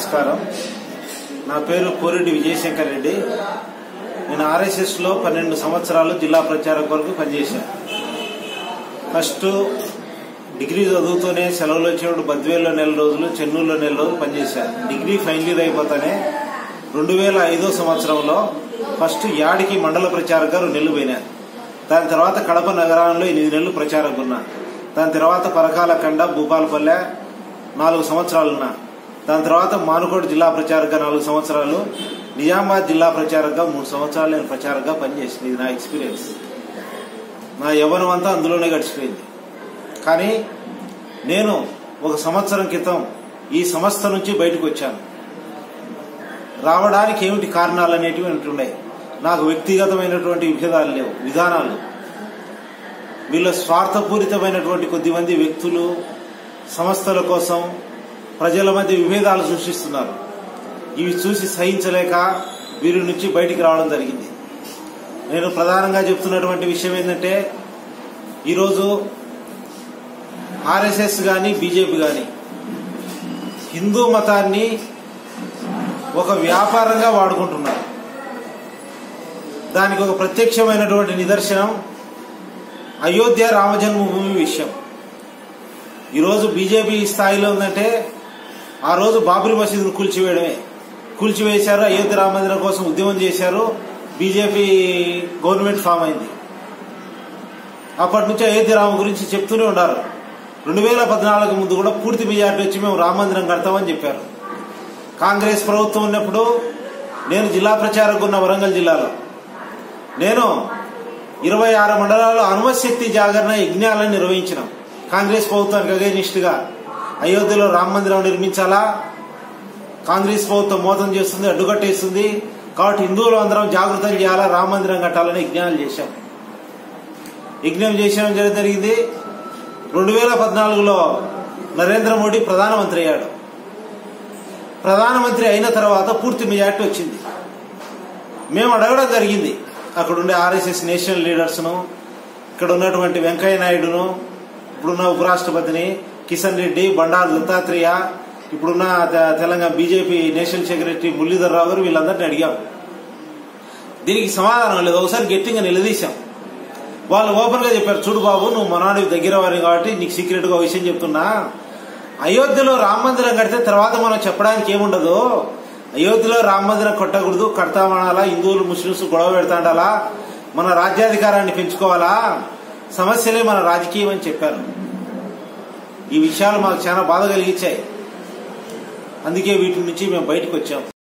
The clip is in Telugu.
నమస్కారం. నా పేరు కోరెడ్డి విజయశంకర్ రెడ్డి. నేను ఆర్ఎస్ఎస్ లో 12 సంవత్సరాలు జిల్లా ప్రచారం కొరకు పనిచేశాను. ఫస్ట్ డిగ్రీ చదువుతూనే సెలవులు వచ్చినప్పుడు బద్వేల్లో నెల రోజులు, చెన్నూరులో నెల రోజులు పనిచేశాను. డిగ్రీ ఫైనల్ ఇయర్ అయిపోతానే 2005 సంవత్సరంలో ఫస్ట్ యాడికి మండల ప్రచారంగా 2 నెలలు పోయినాను. దాని తర్వాత కడప నగరంలో 8 నెలలు ప్రచారంగా ఉన్నా. దాని తర్వాత పరకాలకండ, భూపాలపల్లె 4 సంవత్సరాలు ఉన్నా. దాని తర్వాత మానుకోట జిల్లా ప్రచారంగా 4 సంవత్సరాలు, నిజామాబాద్ జిల్లా ప్రచారంగా 3 సంవత్సరాలు నేను ప్రచారంగా పనిచేసింది. ఇది నా ఎక్స్పీరియన్స్. నా యవ్వనం అంతా అందులోనే గడిచిపోయింది. కానీ నేను 1 సంవత్సరం క్రితం ఈ సంస్థ నుంచి బయటకు వచ్చాను. రావడానికి ఏమిటి కారణాలు అనేటివి ఉంటున్నాయి. నాకు వ్యక్తిగతమైనటువంటి విభేదాలు లేవు, విధానాలు. వీళ్ళ స్వార్థపూరితమైనటువంటి కొద్దిమంది వ్యక్తులు సంస్థల కోసం ప్రజల మధ్య విభేదాలు సృష్టిస్తున్నారు. ఇవి చూసి సహించలేక వీరి నుంచి బయటికి రావడం జరిగింది. నేను ప్రధానంగా చెప్తున్నటువంటి విషయం ఏంటంటే, ఈరోజు ఆర్ఎస్ఎస్ గాని బీజేపీ గాని హిందూ మతాన్ని ఒక వ్యాపారంగా వాడుకుంటున్నారు. దానికి ఒక ప్రత్యక్షమైనటువంటి నిదర్శనం అయోధ్య రామజన్మభూమి విషయం. ఈరోజు బీజేపీ స్థాయిలో ఉందంటే ఆ రోజు బాబ్రీ మసీదును కూల్చివేశారు. అయోధ్య రామ మందిరం కోసం ఉద్యమం చేశారు. బీజేపీ గవర్నమెంట్ ఫామ్ అయింది. అప్పటి నుంచి అయోధ్య రామ గురించి చెప్తూనే ఉన్నారు. 2014 ముందు కూడా పూర్తి మెజార్టీ వచ్చి మేము రామ మందిరం కడతామని చెప్పారు. కాంగ్రెస్ ప్రభుత్వం ఉన్నప్పుడు నేను జిల్లా ప్రచారంగా ఉన్న వరంగల్ జిల్లాలో నేను 26 మండలాల్లో హనుమశక్తి జాగరణ యజ్ఞాలను నిర్వహించినాం. కాంగ్రెస్ ప్రభుత్వానికి అగైనిస్ట్ గా అయోధ్యలో రామ మందిరం నిర్మించాలా, కాంగ్రెస్ ప్రభుత్వం మోసం చేస్తుంది, అడ్డుకట్టేస్తుంది, కాబట్టి హిందువులు అందరం జాగృతం చేయాలా, రామ మందిరం కట్టాలని యజ్ఞాలు చేశాం. యజ్ఞం చేసాం జరిగింది. 2014లో నరేంద్ర మోడీ ప్రధానమంత్రి అయ్యాడు. ప్రధానమంత్రి అయిన తర్వాత పూర్తి మెజార్టీ వచ్చింది. మేము అడగడం జరిగింది అక్కడుండే ఆర్ఎస్ఎస్ నేషనల్ లీడర్స్ ను, ఇక్కడ ఉన్నటువంటి వెంకయ్య నాయుడును, ఇప్పుడున్న ఉపరాష్ట్రపతిని కిషన్ రెడ్డి, బండారు దత్తాత్రేయ, ఇప్పుడున్న Telangana BJP national secretary Muralidhar Rao garu, వీళ్ళందరినీ అడిగాం. దీనికి సమాధానం లేదు. ఒకసారి గట్టిగా నిలదీశాం. వాళ్ళు ఓపెన్ గా చెప్పారు, చూడు బాబు, నువ్వు మనవాడికి దగ్గర వారి కాబట్టి నీకు సీక్రెట్ గా విషయం చెప్తున్నా, అయోధ్యలో రామ మందిరం కడితే తర్వాత మనం చెప్పడానికి ఏముండదు. అయోధ్యలో రామ మందిరం కట్టకూడదు, కడతామనాలా, హిందువులు ముస్లింస్ గొడవ పెడతాండాలా, మన రాజ్యాధికారాన్ని పెంచుకోవాలా, సమస్యలే మన రాజకీయం అని చెప్పారు. ఈ విషయాలు మాకు చాలా బాధ కలిగించాయి. అందుకే వీటి నుంచి మేము బయటకు వచ్చాం.